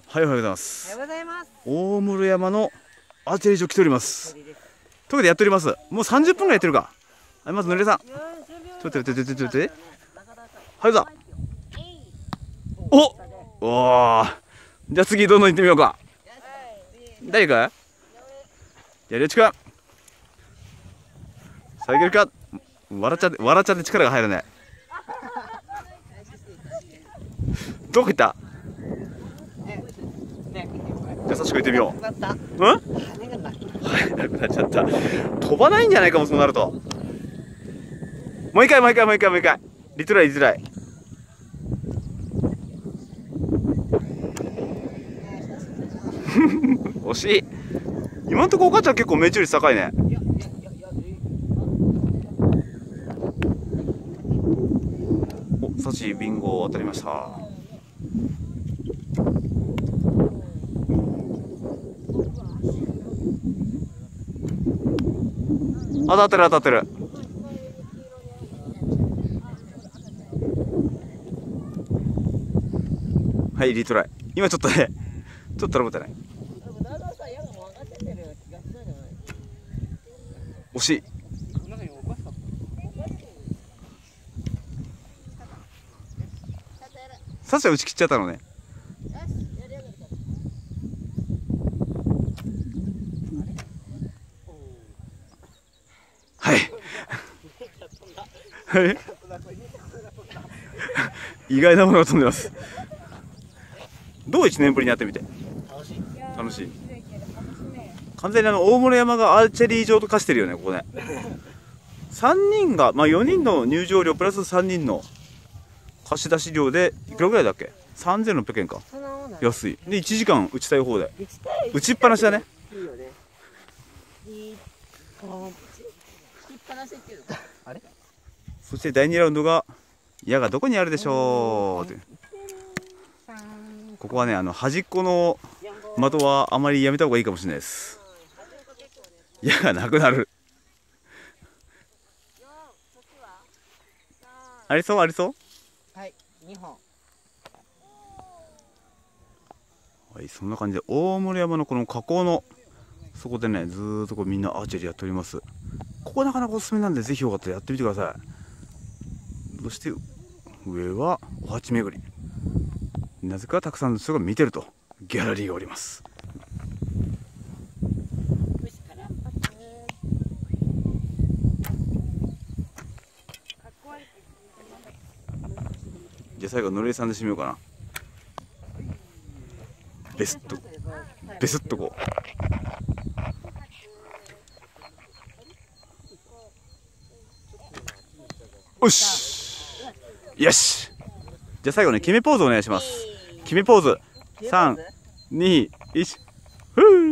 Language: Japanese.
はい、おはようございます。 おはようございます。 大室山のアーチェリー場来ております。というわけでやっております。もう30分ぐらいやってるか。はい、まずぬれさん。ちょっと待って。はい、どうぞ。おお。じゃあ次どんどん行ってみようか。誰か。じゃありょうちくん。さあいけるか。笑っちゃって力が入るね。どこ行った。優しく言ってみよう。うん？はい、なくなっちゃった。飛ばないんじゃないかも、そうなると。もう一回。リトライ。惜しい。今んとこお母ちゃん結構命中率高いね。お、サチビンゴ当たりました。当たってる。はい、リトライ。今ちょっとね、ちょっとトラブってない。惜しい。サチは打ち切っちゃったのね。はい。はい。意外なものが飛んでます。どう1年ぶりにやってみて。楽しい。完全に大室山がアーチェリー場と化してるよね、ここね。3人が、まあ4人の入場料プラス3人の貸し出し料で、いくらぐらいだっけ ?3600 円か。安い。で、1時間打ちたい放題。打ちっぱなしだね。そして第2ラウンドが、矢がどこにあるでしょう。ここはね、端っこの的はあまりやめた方がいいかもしれないです。矢がなくなる。ありそう。 はい、2本。 はい、そんな感じで大室山のこの河口のそこでね、ずーっとこうみんなアーチェリーやっております。ここなかなかおすすめなんで、ぜひよかったらやってみてください。そして上はお鉢巡り。なぜかたくさんの人が見てるとギャラリーがおります。じゃあ最後のりさんで締めようかな。ベスッとこう。よし。よし。じゃあ最後ね、決めポーズお願いします。決めポーズ。3、2、1。ふう。